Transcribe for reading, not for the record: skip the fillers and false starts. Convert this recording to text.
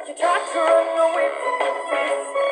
You tried to run away from your face.